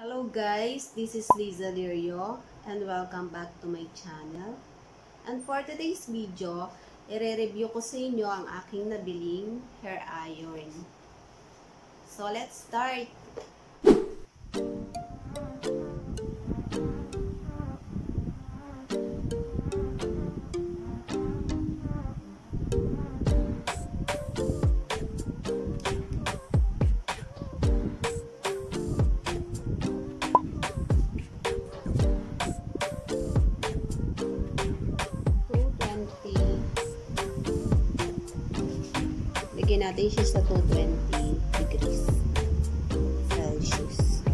Hello guys, this is Liza Lirio and welcome back to my channel. And for today's video, i-review ko sa inyo ang aking nabiling hair iron. So let's start! Lagyan natin siya sa 220 degrees Celsius.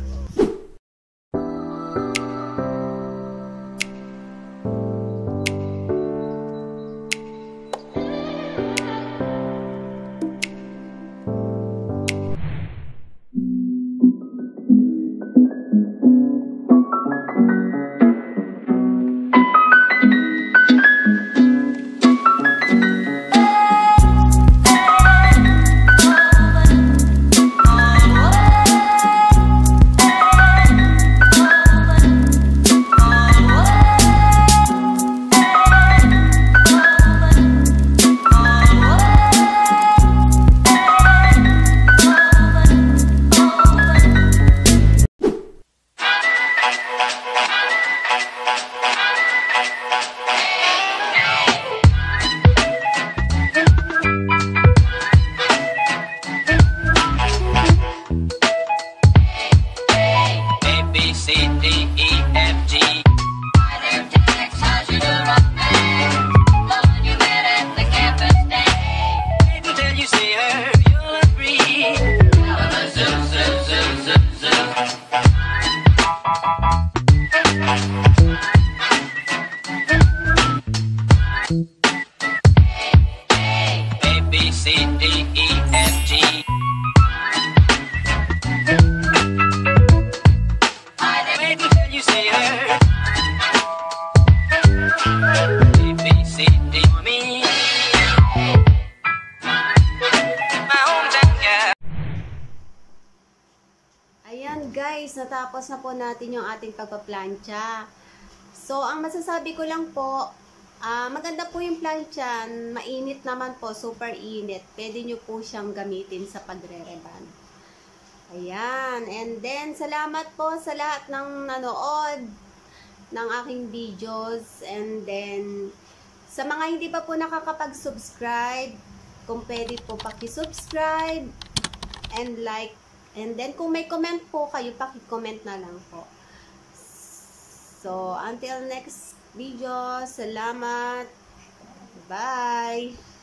Ayan guys, natapos na po natin yung ating pagpaplantsa. So, ang masasabi ko lang po, maganda po yung plancha. Mainit naman po, super init. Pwede nyo po siyang gamitin sa pagre-reban. Ayan, and then salamat po sa lahat ng nanood ng aking videos. And then, sa mga hindi pa po nakakapag-subscribe, kung pwede po paki-subscribe and like. And then, kung may comment po kayo, paki-comment na lang po. So, until next video, salamat. Bye!